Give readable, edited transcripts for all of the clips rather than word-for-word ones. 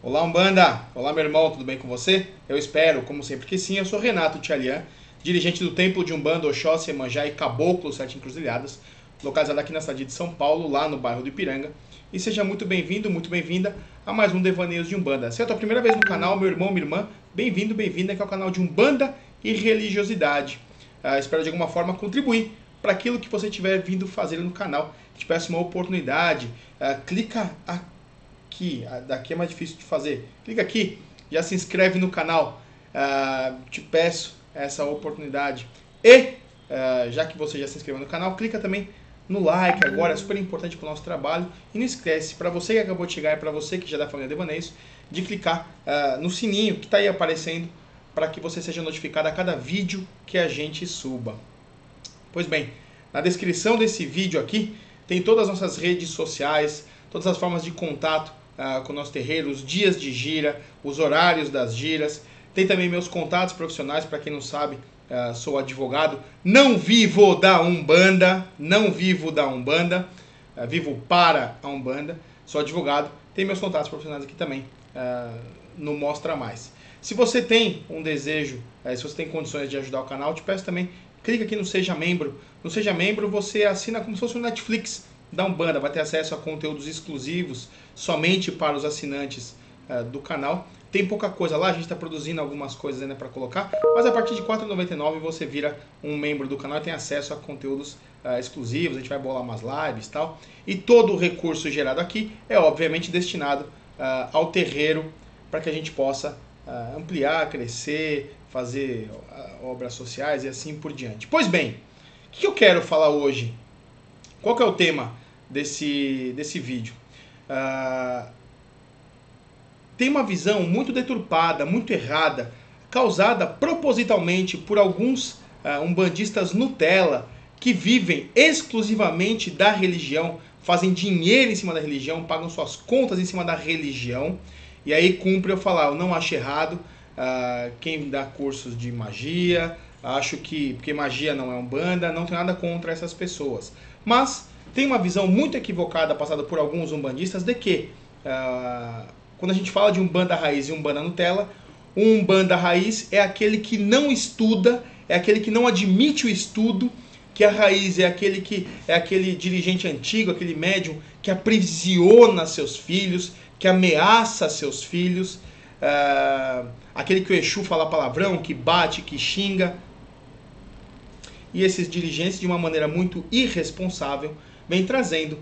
Olá, Umbanda! Olá, meu irmão, tudo bem com você? Eu espero, como sempre que sim. Eu sou Renato Tchalian, dirigente do Templo de Umbanda, Oxóssi, Iemanjá e Caboclo, 7 Encruzilhadas, localizado aqui na cidade de São Paulo, lá no bairro do Ipiranga. E seja muito bem-vindo, muito bem-vinda a mais um Devaneios de Umbanda. Se é a tua primeira vez no canal, meu irmão, minha irmã, bem-vindo, bem-vinda, que é o canal de Umbanda e Religiosidade. Espero de alguma forma contribuir para aquilo que você estiver vindo fazer no canal. Te peço uma oportunidade, clica aqui, daqui é mais difícil de fazer. Clica aqui, já se inscreve no canal. Te peço essa oportunidade. E, já que você já se inscreveu no canal, clica também no like agora, é super importante para o nosso trabalho. E não esquece, para você que acabou de chegar e para você que já é da família Devaneios, de clicar no sininho que está aí aparecendo para que você seja notificado a cada vídeo que a gente suba. Pois bem, na descrição desse vídeo aqui tem todas as nossas redes sociais, todas as formas de contato com o nosso terreiro, os dias de gira, os horários das giras. Tem também meus contatos profissionais, para quem não sabe, sou advogado, não vivo da Umbanda, vivo para a Umbanda, sou advogado. Tem meus contatos profissionais aqui também, no Mostra Mais. Se você tem um desejo, se você tem condições de ajudar o canal, te peço também, clica aqui no Seja Membro. No Seja Membro você assina como se fosse um Netflix da Umbanda, vai ter acesso a conteúdos exclusivos somente para os assinantes do canal. Tem pouca coisa lá, a gente está produzindo algumas coisas ainda para colocar, mas a partir de R$ 4,99 você vira um membro do canal e tem acesso a conteúdos exclusivos, a gente vai bolar umas lives e tal. E todo o recurso gerado aqui é obviamente destinado ao terreiro, para que a gente possa ampliar, crescer, fazer obras sociais e assim por diante. Pois bem, o que eu quero falar hoje? Qual que é o tema desse vídeo? Tem uma visão muito deturpada, muito errada, causada propositalmente por alguns umbandistas Nutella que vivem exclusivamente da religião, fazem dinheiro em cima da religião, pagam suas contas em cima da religião. E aí cumpre eu falar, eu não acho errado quem dá cursos de magia, acho que, porque magia não é Umbanda, não tenho nada contra essas pessoas. Mas tem uma visão muito equivocada passada por alguns umbandistas de que quando a gente fala de Umbanda Raiz e Umbanda Nutella, um Umbanda Raiz é aquele que não estuda, é aquele que não admite o estudo, que a raiz é aquele dirigente antigo, aquele médium que aprisiona seus filhos, que ameaça seus filhos, aquele que o Exu fala palavrão, que bate, que xinga. E esses dirigentes, de uma maneira muito irresponsável, vêm trazendo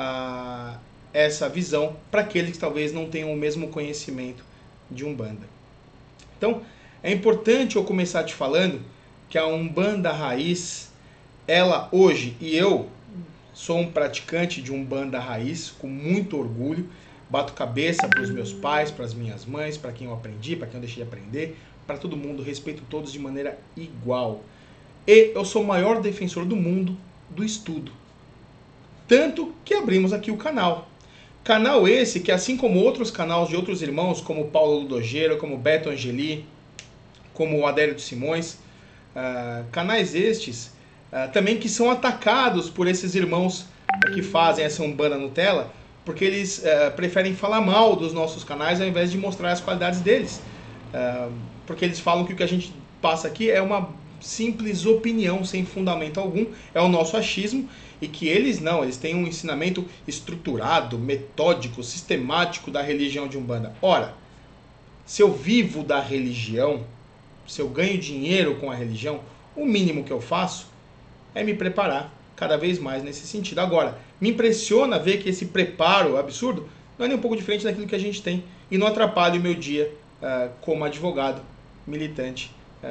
essa visão para aqueles que talvez não tenham o mesmo conhecimento de Umbanda. Então, é importante eu começar te falando que a Umbanda Raiz, ela hoje, e eu sou um praticante de Umbanda Raiz, com muito orgulho, bato cabeça para os meus pais, para as minhas mães, para quem eu aprendi, para quem eu deixei de aprender, para todo mundo, respeito todos de maneira igual. E eu sou o maior defensor do mundo do estudo. Tanto que abrimos aqui o canal. Canal esse que, assim como outros canais de outros irmãos, como Paulo Ludogeiro, como Beto Angeli, como o Adélio de Simões, canais estes também que são atacados por esses irmãos que fazem essa Umbanda Nutella, porque eles preferem falar mal dos nossos canais ao invés de mostrar as qualidades deles. Porque eles falam que o que a gente passa aqui é uma simples opinião sem fundamento algum, é o nosso achismo, e que eles não, eles têm um ensinamento estruturado, metódico, sistemático da religião de Umbanda. Ora, se eu vivo da religião, se eu ganho dinheiro com a religião, o mínimo que eu faço é me preparar cada vez mais nesse sentido. Agora, me impressiona ver que esse preparo absurdo não é nem um pouco diferente daquilo que a gente tem e não atrapalha o meu dia como advogado militante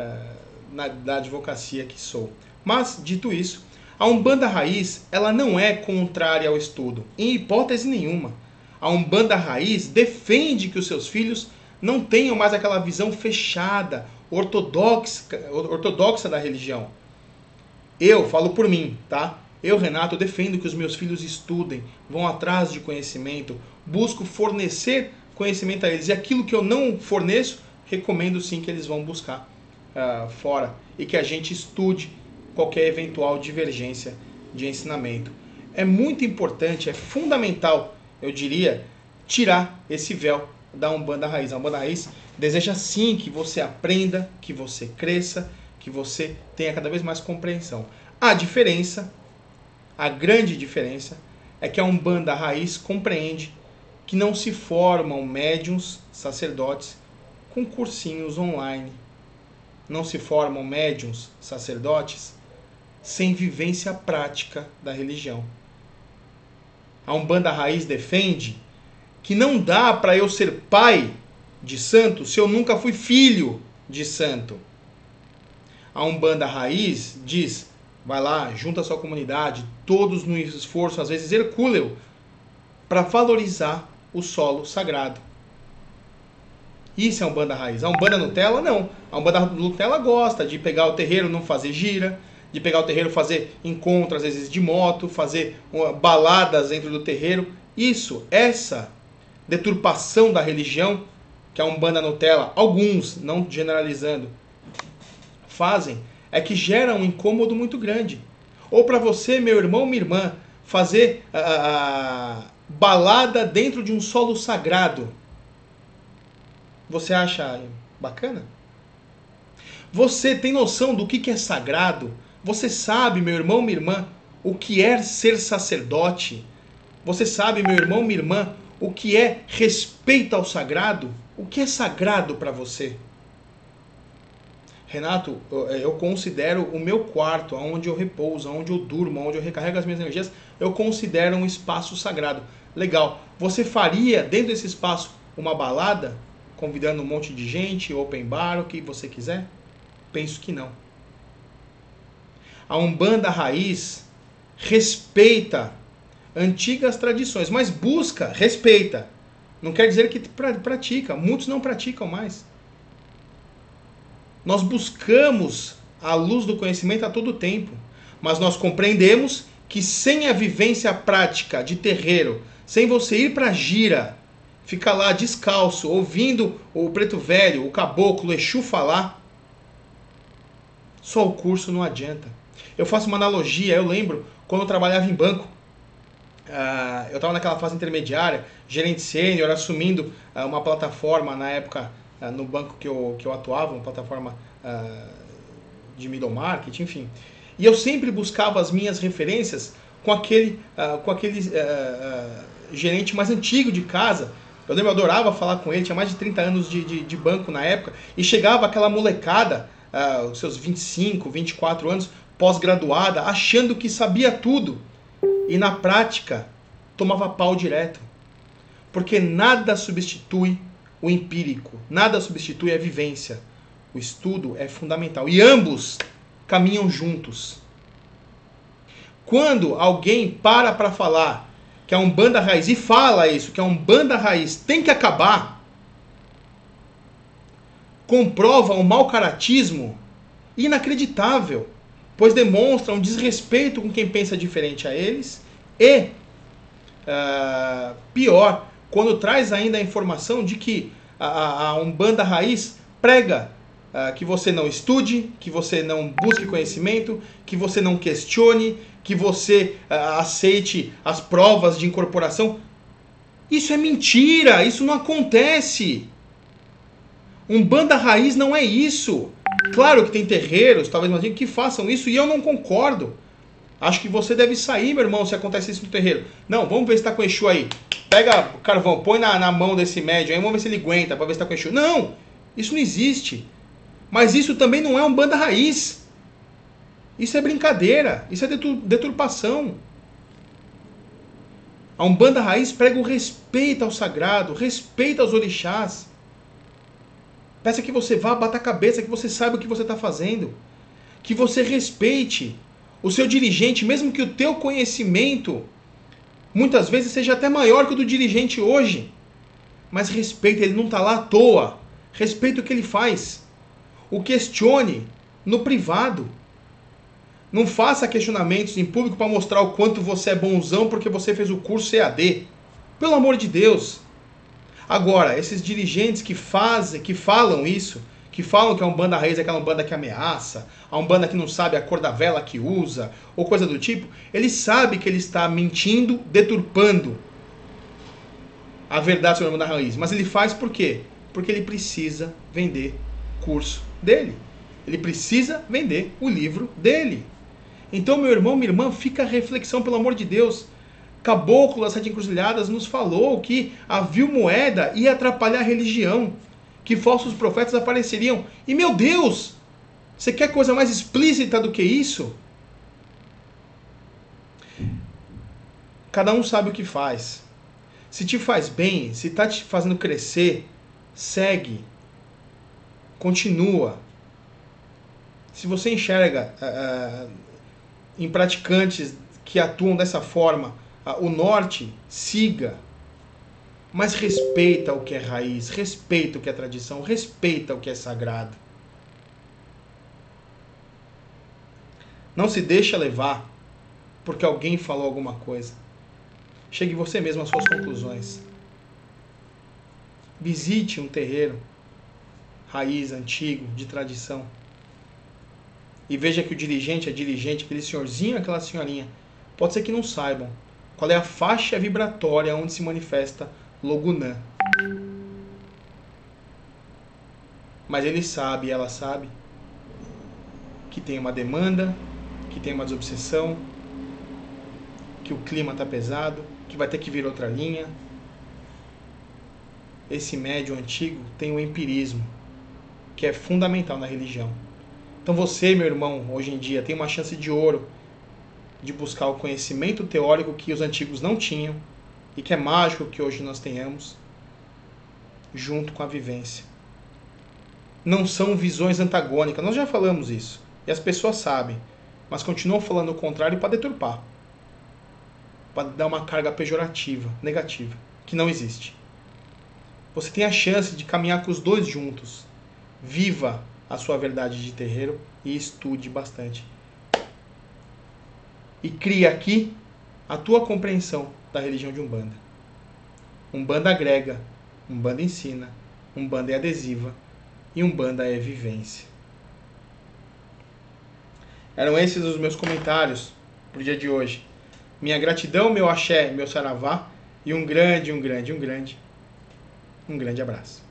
da advocacia que sou. Mas, dito isso, a Umbanda Raiz, ela não é contrária ao estudo, em hipótese nenhuma. A Umbanda Raiz defende que os seus filhos não tenham mais aquela visão fechada, ortodoxa da religião. Eu falo por mim, tá? Eu, Renato, defendo que os meus filhos estudem, vão atrás de conhecimento, busco fornecer conhecimento a eles. E aquilo que eu não forneço, recomendo sim que eles vão buscar fora. E que a gente estude qualquer eventual divergência de ensinamento. É muito importante, é fundamental, eu diria, tirar esse véu da Umbanda Raiz. A Umbanda Raiz deseja sim que você aprenda, que você cresça, que você tenha cada vez mais compreensão. A diferença, a grande diferença, é que a Umbanda Raiz compreende que não se formam médiuns, sacerdotes, com cursinhos online. Não se formam médiuns, sacerdotes, sem vivência prática da religião. A Umbanda Raiz defende que não dá para eu ser pai de santo se eu nunca fui filho de santo. A Umbanda Raiz diz, vai lá, junta a sua comunidade, todos no esforço, às vezes hercúleo, para valorizar o solo sagrado. Isso é a Umbanda Raiz. A Umbanda Nutella, não. A Umbanda Nutella gosta de pegar o terreiro, não fazer gira, de pegar o terreiro, fazer encontros, às vezes de moto, fazer baladas dentro do terreiro. Isso, essa deturpação da religião, que a Umbanda Nutella, alguns, não generalizando, fazem, é que gera um incômodo muito grande. Ou para você, meu irmão, minha irmã, fazer balada dentro de um solo sagrado, você acha bacana? Você tem noção do que é sagrado? Você sabe, meu irmão, minha irmã, o que é ser sacerdote? Você sabe, meu irmão, minha irmã, o que é respeito ao sagrado? O que é sagrado para você? Renato, eu considero o meu quarto, onde eu repouso, onde eu durmo, onde eu recarrego as minhas energias, eu considero um espaço sagrado. Legal. Você faria dentro desse espaço uma balada, convidando um monte de gente, open bar, o que você quiser? Penso que não. A Umbanda Raiz respeita antigas tradições, mas busca, respeita. Não quer dizer que pratica. Muitos não praticam mais. Nós buscamos a luz do conhecimento a todo tempo, mas nós compreendemos que sem a vivência prática de terreiro, sem você ir para a gira, ficar lá descalço, ouvindo o preto velho, o caboclo, o Exu falar, só o curso não adianta. Eu faço uma analogia, eu lembro quando eu trabalhava em banco, eu estava naquela fase intermediária, gerente sênior, assumindo uma plataforma na época no banco que eu atuava, uma plataforma de middle market, enfim. E eu sempre buscava as minhas referências com aquele gerente mais antigo de casa. Eu lembro, eu adorava falar com ele, tinha mais de 30 anos de banco na época, e chegava aquela molecada, os seus 25, 24 anos, pós-graduada, achando que sabia tudo, e na prática tomava pau direto. Porque nada substitui o empírico, nada substitui a vivência. O estudo é fundamental, e ambos caminham juntos. Quando alguém para falar que a Umbanda Raiz, e fala isso, que a Umbanda Raiz tem que acabar, comprova um mau caratismo inacreditável, pois demonstra um desrespeito com quem pensa diferente a eles, e, pior, quando traz ainda a informação de que a Umbanda Raiz prega que você não estude, que você não busque conhecimento, que você não questione, que você aceite as provas de incorporação. Isso é mentira, isso não acontece. Umbanda Raiz não é isso. Claro que tem terreiros, talvez mais que façam isso, e eu não concordo. Acho que você deve sair, meu irmão, se acontece isso no terreiro. Não, vamos ver se está com Exu aí. Pega o carvão, põe na mão desse médium aí, vamos ver se ele aguenta, para ver se está com Exu. Não, isso não existe. Mas isso também não é Umbanda Raiz. Isso é brincadeira, isso é deturpação. A Umbanda Raiz prega o respeito ao sagrado, respeito aos orixás. Peça que você vá, bata a cabeça, que você saiba o que você está fazendo. Que você respeite o seu dirigente, mesmo que o teu conhecimento muitas vezes seja até maior que o do dirigente hoje. Mas respeita, ele não está lá à toa. Respeita o que ele faz. O questione no privado. Não faça questionamentos em público para mostrar o quanto você é bonzão porque você fez o curso EAD. Pelo amor de Deus. Agora, esses dirigentes que falam isso, que falam que a Umbanda Raiz é aquela Umbanda que ameaça, a Umbanda que não sabe a cor da vela que usa, ou coisa do tipo, ele sabe que ele está mentindo, deturpando. a verdade sobre a Umbanda Raiz. Mas ele faz por quê? Porque ele precisa vender curso dele. Ele precisa vender o livro dele. Então, meu irmão, minha irmã, fica a reflexão, pelo amor de Deus. Caboclo das Sete Encruzilhadas nos falou que a vil moeda ia atrapalhar a religião, que falsos profetas apareceriam. E, meu Deus, você quer coisa mais explícita do que isso? Cada um sabe o que faz. Se te faz bem, se está te fazendo crescer, segue. Continua. Se você enxerga em praticantes que atuam dessa forma o norte, siga. Mas respeita o que é raiz, respeita o que é tradição, respeita o que é sagrado. Não se deixa levar porque alguém falou alguma coisa. Chegue você mesmo às suas conclusões. Visite um terreiro raiz, antigo, de tradição. E veja que o dirigente, a dirigente, aquele senhorzinho, aquela senhorinha, pode ser que não saibam qual é a faixa vibratória onde se manifesta Logunã. Mas ele sabe, ela sabe, que tem uma demanda, que tem uma desobsessão, que o clima está pesado, que vai ter que vir outra linha. Esse médium antigo tem o empirismo, que é fundamental na religião. Então você, meu irmão, hoje em dia tem uma chance de ouro de buscar o conhecimento teórico que os antigos não tinham e que é mágico que hoje nós tenhamos, junto com a vivência. Não são visões antagônicas, nós já falamos isso, e as pessoas sabem, mas continuam falando o contrário para deturpar, para dar uma carga pejorativa, negativa, que não existe. Você tem a chance de caminhar com os dois juntos. Viva a sua verdade de terreiro e estude bastante. E crie aqui a tua compreensão da religião de Umbanda. Umbanda agrega, Umbanda ensina, Umbanda é adesiva e Umbanda é vivência. Eram esses os meus comentários para o dia de hoje. Minha gratidão, meu axé, meu saravá e um grande abraço.